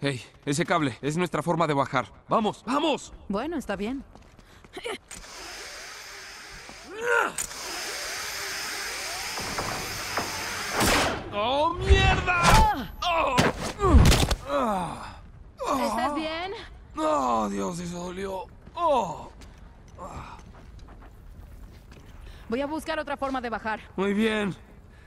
Hey, ese cable es nuestra forma de bajar. ¡Vamos, vamos! Bueno, está bien. ¡Oh, mierda! ¿Estás bien? ¡Oh, Dios, eso dolió! ¡Oh! Voy a buscar otra forma de bajar. Muy bien.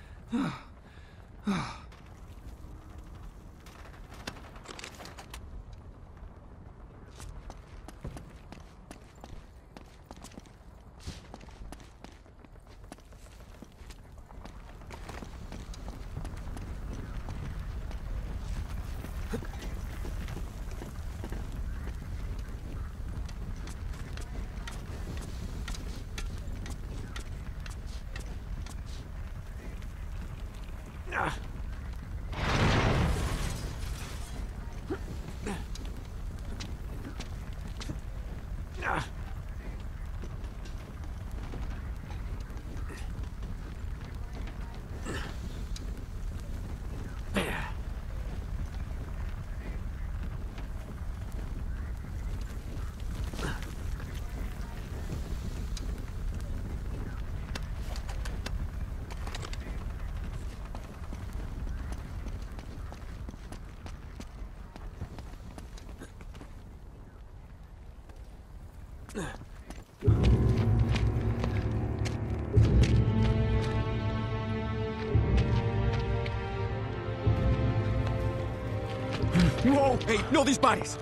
¡Wow! ¡Hey! ¡No dispares!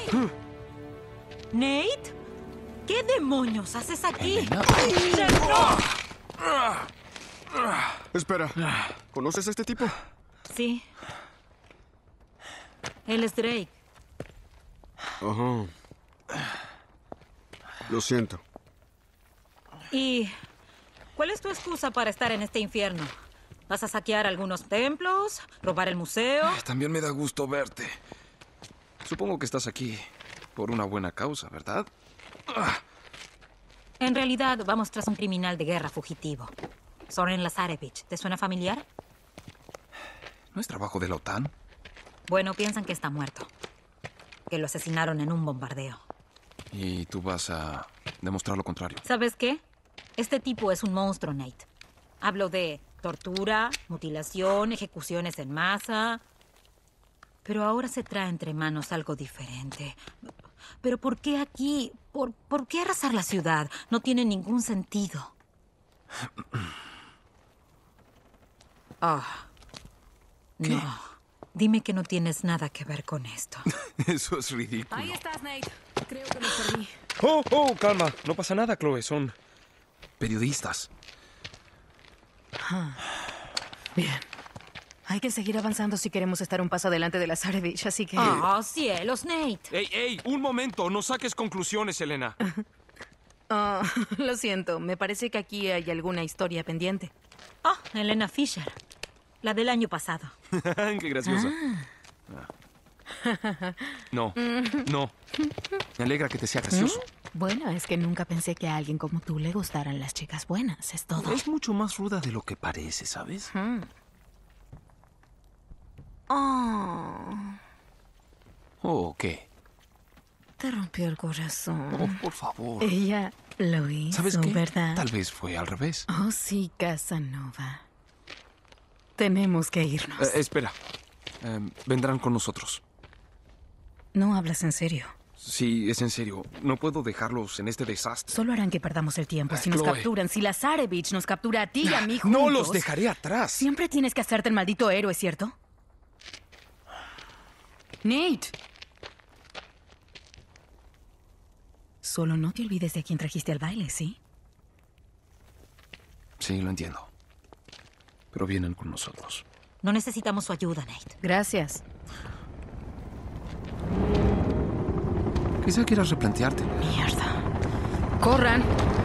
¿Nate? ¿Qué demonios haces aquí? Espera. ¿Conoces a este tipo? Sí. Él es Drake. Ajá. Lo siento. ¿Y cuál es tu excusa para estar en este infierno? ¿Vas a saquear algunos templos? ¿Robar el museo? También me da gusto verte. Supongo que estás aquí por una buena causa, ¿verdad? En realidad, vamos tras un criminal de guerra fugitivo. Soren Lazarevich. ¿Te suena familiar? ¿No es trabajo de la OTAN? Bueno, piensan que está muerto. Que lo asesinaron en un bombardeo. Y tú vas a demostrar lo contrario. ¿Sabes qué? Este tipo es un monstruo, Nate. Hablo de tortura, mutilación, ejecuciones en masa. Pero ahora se trae entre manos algo diferente. ¿Pero por qué aquí? ¿Por qué arrasar la ciudad? No tiene ningún sentido. ¿Qué? No. Dime que no tienes nada que ver con esto. Eso es ridículo. Ahí estás, Nate. Creo que me perdí. Oh, calma. No pasa nada, Chloe. Son periodistas. Bien. Hay que seguir avanzando si queremos estar un paso adelante de Lazarevich, así que... ¡Oh, cielos, Nate! ¡Ey! Un momento. No saques conclusiones, Elena. Lo siento. Me parece que aquí hay alguna historia pendiente. Oh, Elena Fisher. La del año pasado. Qué graciosa. No. Me alegra que te sea gracioso. Bueno, es que nunca pensé que a alguien como tú le gustaran las chicas buenas, es todo. Es mucho más ruda de lo que parece, ¿sabes? Oh, ¿qué? Te rompió el corazón. Oh, por favor. Ella lo hizo, ¿Sabes qué? ¿verdad? Tal vez fue al revés. Oh, sí, Casanova. Tenemos que irnos. Espera. Vendrán con nosotros. No hablas en serio. Sí, es en serio. No puedo dejarlos en este desastre. Solo harán que perdamos el tiempo. Si nos Chloe. capturan, si Lazarevich nos captura a ti y a mí juntos... No los dejaré atrás. Siempre tienes que hacerte el maldito héroe, ¿cierto? Nate. Solo no te olvides de a quién trajiste al baile, ¿sí? Sí, lo entiendo. Pero vienen con nosotros. No necesitamos su ayuda, Nate. Gracias. Quizá quieras replanteártelo. Mierda. ¡Corran!